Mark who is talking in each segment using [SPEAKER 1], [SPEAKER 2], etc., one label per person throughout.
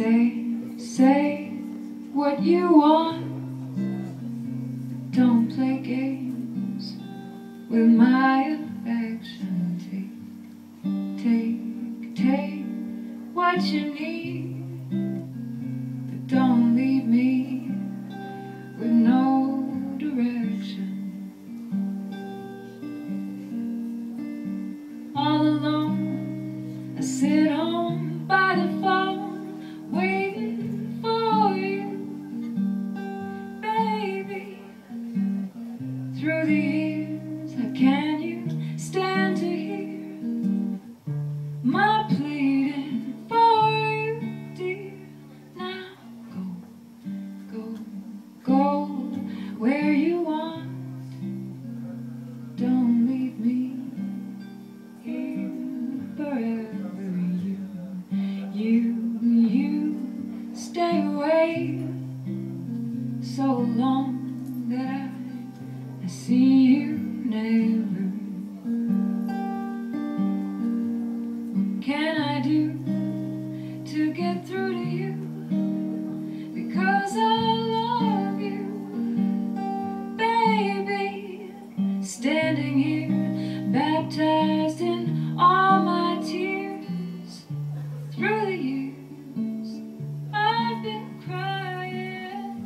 [SPEAKER 1] Say what you want. Don't play games with my affection. Take what you need, but don't leave me with no direction. All alone, I sit home by the phone, waiting for you, baby. Through the years, how can you stand to hear my pleading for you, dear? Now go where you want. Don't leave me here forever. You stay away so long that I see you never. What can I do to get through to you? Because I love you, baby. Standing here, baptized in all my tears. Through the years, I've been crying.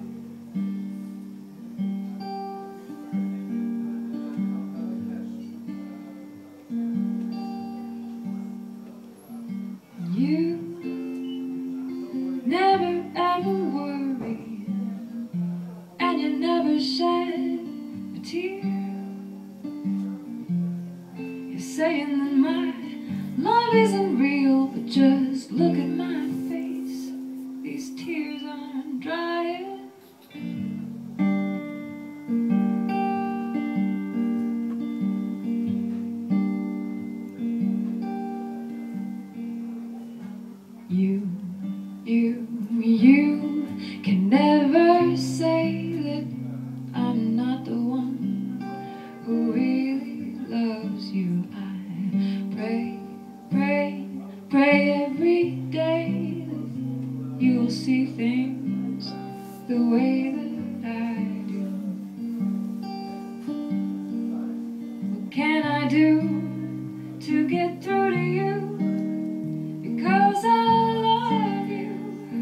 [SPEAKER 1] You never ever worry, and you never shed a tear. You're saying that my love isn't real, but just look at my face. These tears aren't drying. You can never say that I'm not the one who really loves you. I pray every day that you'll see things the way that I do. What can I do to get through to you? Because I love you,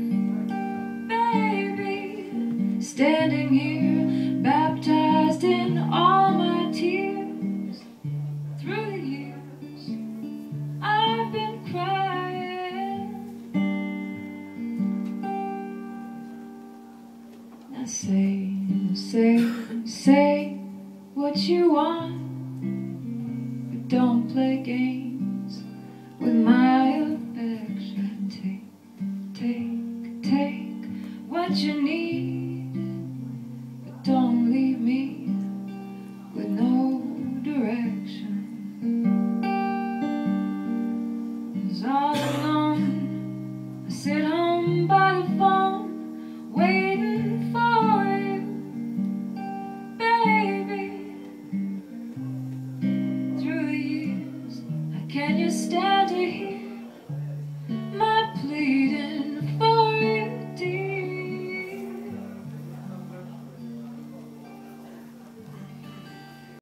[SPEAKER 1] baby. Standing here, baptized in all my tears. Through the years, I've been crying. Now say what you want, but don't play games with my